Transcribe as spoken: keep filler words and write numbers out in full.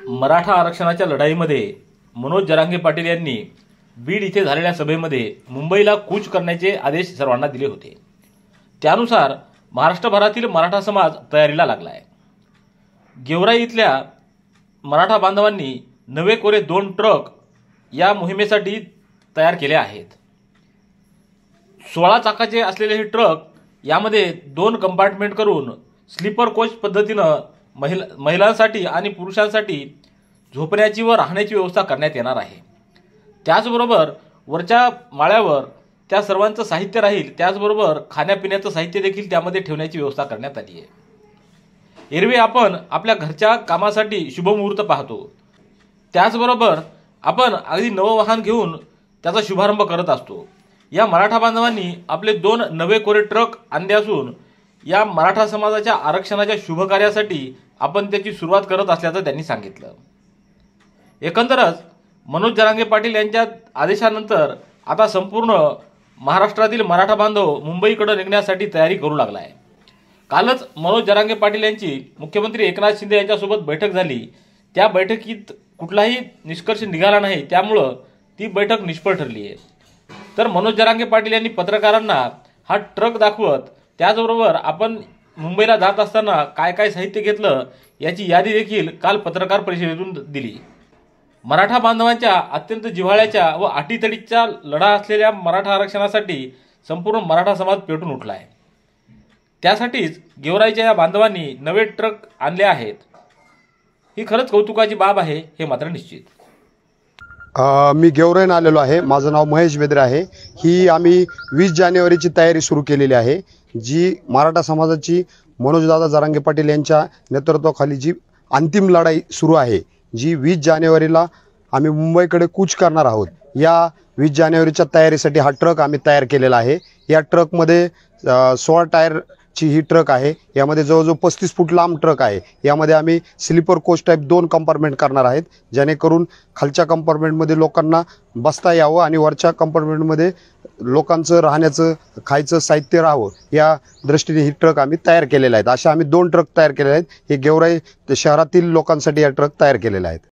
मराठा आरक्षणाच्या लढाईमध्ये मनोज जरांगे पाटील यांनी बीड इथे झालेल्या सभेमध्ये मुंबईला कूच करण्याचे आदेश सर्वांना दिले होते। त्यानुसार महाराष्ट्रभरातील मराठा समाज तयारीला लागला आहे। गेवराई इथल्या मराठा बांधवांनी नवे कोरे दोन ट्रक या मोहिमेसाठी तयार केले आहेत। सोळा चाकाचे असलेले हे ट्रक यामध्ये दोन कंपार्टमेंट करून स्लीपर कोच पद्धतीनं महिला महिलांसाठी आणि पुरुषांसाठी झोपण्याची व राहण्याची व्यवस्था करण्यात येणार आहे। त्याचबरोबर वरच्या माळ्यावर त्या सर्वांचं साहित्य राहील, त्याचबरोबर खाण्यापिण्याचं साहित्य देखील त्यामध्ये ठेवण्याची व्यवस्था करण्यात आली आहे। एरवी आपण आपल्या घरच्या कामासाठी शुभमुहूर्त पाहतो, त्याचबरोबर आपण अगदी नवं वाहन घेऊन त्याचा शुभारंभ करत असतो। या मराठा बांधवांनी आपले दोन नवे कोरे ट्रक आणले असून या मराठा समाजाच्या आरक्षणाच्या शुभकार्यासाठी आपण त्याची सुरुवात करत असल्याचं त्यांनी सांगितलं। एकंदरच मनोज जरांगे पाटील यांच्या आदेशानंतर आता संपूर्ण महाराष्ट्रातील मराठा बांधव मुंबईकडे निघण्यासाठी तयारी करू लागला आहे। कालच मनोज जरांगे पाटील यांची मुख्यमंत्री एकनाथ शिंदे यांच्यासोबत बैठक झाली। त्या बैठकीत कुठलाही निष्कर्ष निघाला नाही, त्यामुळे ती बैठक निष्फळ ठरली आहे। तर मनोज जरांगे पाटील यांनी पत्रकारांना हा ट्रक दाखवत त्याचबरोबर आपण मुंबईला जात असताना काय काय साहित्य घेतलं याची यादी देखील काल पत्रकार परिषदेतून दिली। मराठा बांधवांच्या अत्यंत जिव्हाळ्याच्या व अटीतडीचा लढा असलेल्या मराठा आरक्षणासाठी संपूर्ण मराठा समाज पेटून उठला आहे। त्यासाठीच गेवराईच्या या बांधवांनी नवे ट्रक आणले आहेत। ही खरंच कौतुकाची बाब आहे, हे मात्र निश्चित। मी गेवराईन आलेलो आहे। माझं नाव महेश बेद्रे आहे। ही आम्ही वीस जानेवारीची तयारी सुरू केलेली आहे, जी मराठा समाजाची मनोजदादा जरांगे पाटील यांच्या नेतृत्वाखाली जी अंतिम लढाई सुरू आहे, जी वीस जानेवारीला आम्ही मुंबईकडे कूच करणार आहोत। या वीस जानेवारीच्या तयारीसाठी हा ट्रक आम्ही तयार केलेला आहे। या ट्रकमध्ये सोळा टायरची ही ट्रक आहे। यामध्ये जवळजवळ पस्तीस फूट लांब ट्रक आहे। यामध्ये आम्ही स्लीपर कोच टाईप दोन कंपार्टमेंट करणार आहेत, जेणेकरून खालच्या कंपार्टमेंटमध्ये लोकांना बसता यावं आणि वरच्या कंपार्टमेंटमध्ये लोकांचं राहण्याचं खायचं साहित्य राहावं, या दृष्टीने ही ट्रक आम्ही तयार केलेले आहेत। अशा आम्ही दोन ट्रक तयार केलेले आहेत। हे गेवराई शहरातील लोकांसाठी या ट्रक तयार केलेले आहेत।